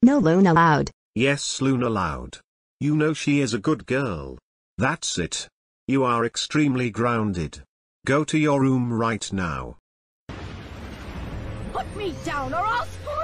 No loan allowed. Yes, loan allowed. You know she is a good girl. That's it. You are extremely grounded. Go to your room right now. Put me down or I'll scream!